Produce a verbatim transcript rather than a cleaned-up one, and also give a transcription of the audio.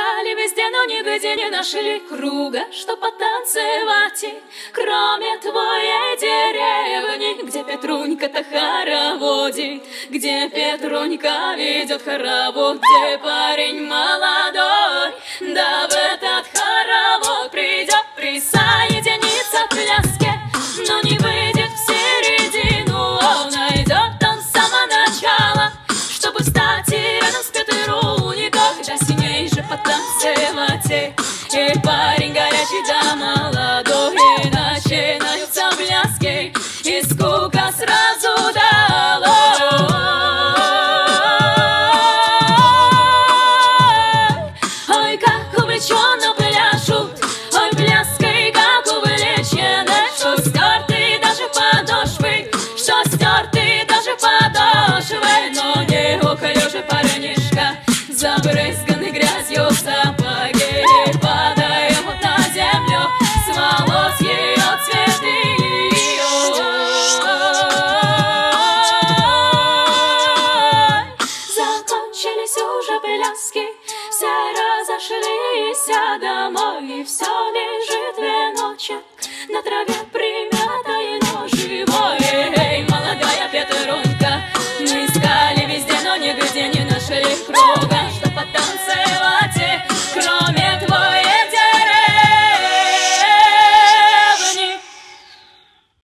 Искали везде, но нигде не нашли круга, что потанцевать, кроме твоей деревни, где Петрунька-то хороводит, где Петрунька ведет хоровод, где парень молодой, да в этот хоровод придет присоединиться к пляске, но не выйдет в середину, он найдет он с самого начала, чтобы встать и рядом с Петрунькой, да синей же потанцевать. И парень горячий да молодой, и начинаются пляски, и скука сразу долой. Ой, как увлеченно пляшут, ой, пляской как увлечены, что стерты даже подошвы, что стерты даже подошвы, но не уклюжий парнишка, забрызганный грязью сапоги, падает на землю с волос ее цветы. Закончились уже пляски, все разошлись домой, и все лежит веночек на траве.